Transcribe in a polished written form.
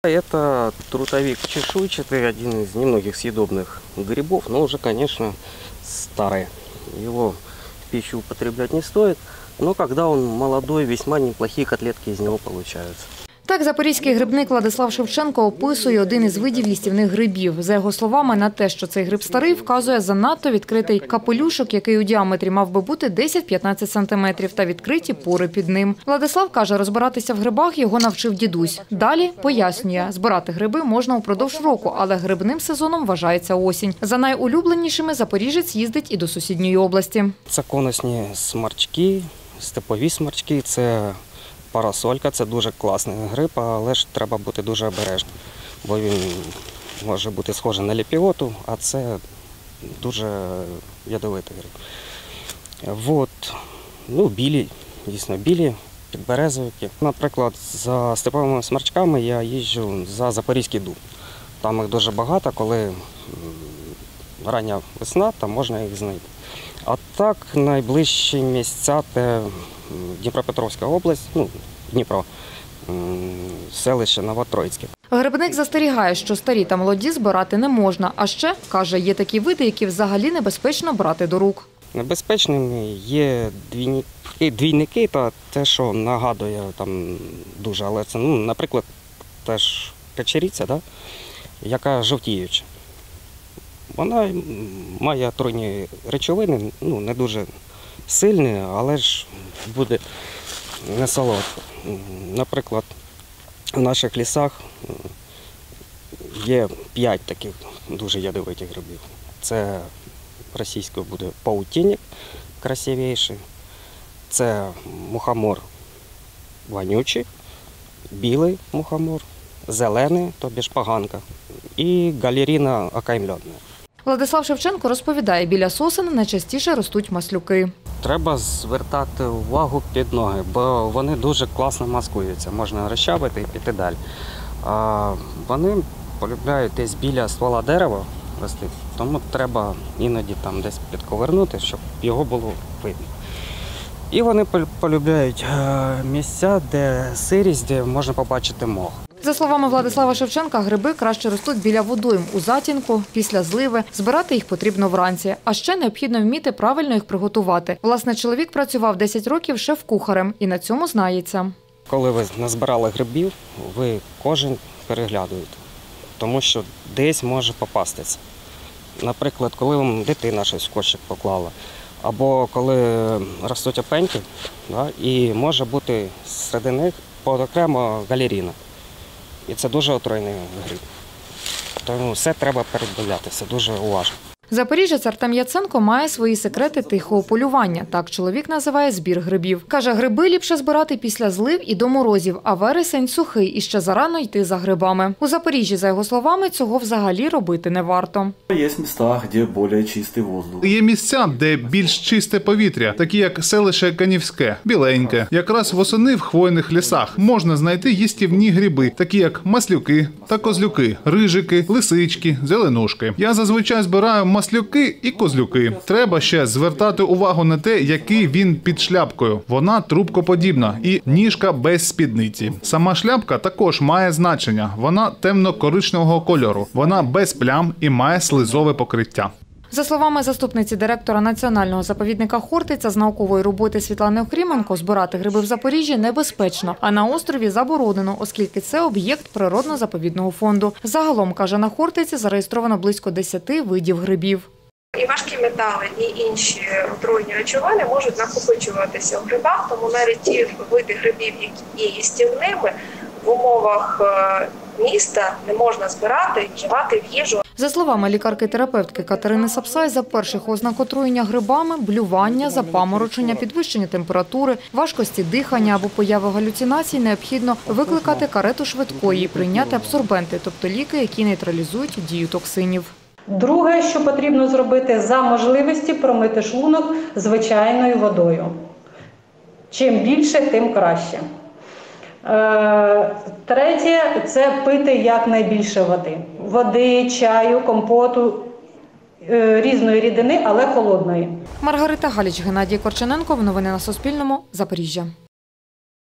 Это трутовик чешуйчатый, один из немногих съедобных грибов, но уже, конечно, старый. Его в пищу употреблять не стоит, но когда он молодой, весьма неплохие котлетки из него получаются. Так запорізький грибник Владислав Шевченко описує один із видів їстівних грибів. За його словами, на те, що цей гриб старий, вказує занадто відкритий капелюшок, який у діаметрі мав би бути 10-15 сантиметрів, та відкриті пори під ним. Владислав каже, розбиратися в грибах його навчив дідусь. Далі пояснює, збирати гриби можна упродовж року, але грибним сезоном вважається осінь. За найулюбленішими запоріжець їздить і до сусідньої області. Це конусні сморчки, степові сморчки, це парасолька – це дуже класний гриб, але ж треба бути дуже обережним, бо він може бути схожий на ліпіоту, а це дуже ядовитий гриб. Білі, дійсно білі, підберезовики. Наприклад, за степовими сморчками я їжджу за Запорізький дуб. Там їх дуже багато, коли рання весна, там можна їх знайти. А так найближчі місця – це Дніпропетровська область, Дніпро, селище Новотроїцьке. Грибник застерігає, що старі та молоді збирати не можна. А ще, каже, є такі види, які взагалі небезпечно брати до рук. Небезпечними є двійники та те, що нагадує там дуже, але це, наприклад, теж печериця, яка жовтіюча. Вона має отруйні речовини, не дуже сильні, але ж буде не солодко. Наприклад, в наших лісах є 5 таких дуже ядовитих грибів. Це російською буде паутинник красивіший, це мухомор вонючий, білий мухомор, зелений, тобі ж поганка, і галерина окаймлена. Владислав Шевченко розповідає, біля сосен найчастіше ростуть маслюки. Треба звертати увагу під ноги, бо вони дуже класно маскуються. Можна розчавити і піти далі. Вони полюбляють десь біля ствола дерева рости, тому треба іноді там десь підковернути, щоб його було видно. І вони полюбляють місця, де сирість, де можна побачити мох. За словами Владислава Шевченка, гриби краще ростуть біля водойм, у затінку, після зливи. Збирати їх потрібно вранці. А ще необхідно вміти правильно їх приготувати. Власне, чоловік працював 10 років шеф-кухарем і на цьому знається. Коли ви назбирали грибів, ви кожен переглядуєте, тому що десь може попастися. Наприклад, коли вам дитина щось в кошик поклала, або коли ростуть опеньки, і може бути серед них окремо галерина. І це дуже отруйний гриб. Тому все треба передивлятися, дуже уважно. Запоріжець Артем Яценко має свої секрети тихого полювання. Так чоловік називає збір грибів. Каже, гриби ліпше збирати після злив і до морозів, а вересень сухий і ще зарано йти за грибами. У Запоріжжі, за його словами, цього взагалі робити не варто. Є місця, де більш чистий воздух. Є місця, де більш чисте повітря, такі як селище Канівське, Біленьке. Якраз восени в хвойних лісах можна знайти їстівні гриби, такі як маслюки та козлюки, рижики, лисички, зеленушки. Я зазвичай збираю маслюки і козлюки. Треба ще звертати увагу на те, який він під шляпкою. Вона трубкоподібна і ніжка без спідниці. Сама шляпка також має значення. Вона темно-коричневого кольору. Вона без плям і має слизове покриття. За словами заступниці директора Національного заповідника Хортиця з наукової роботи Світлани Охріменко, збирати гриби в Запоріжжі небезпечно, а на острові заборонено, оскільки це об'єкт природно-заповідного фонду. Загалом, каже, на Хортиці зареєстровано близько 10 видів грибів. І важкі метали, і інші отруйні речовини можуть накопичуватися в грибах, тому навіть ті види грибів, які є їстівними, в умовах міста не можна збирати і вживати в їжу. За словами лікарки-терапевтки Катерини Сапсай, за перших ознак отруєння грибами – блювання, запаморочення, підвищення температури, важкості дихання або появи галюцинацій – необхідно викликати карету швидкої і прийняти абсорбенти, тобто ліки, які нейтралізують дію токсинів. Друге, що потрібно зробити, за можливості промити шлунок звичайною водою. Чим більше, тим краще. Третє – це пити якнайбільше води. Води, чаю, компоту, різної рідини, але холодної. Маргарита Галіч, Геннадій Корчененко. Новини на Суспільному. Запоріжжя.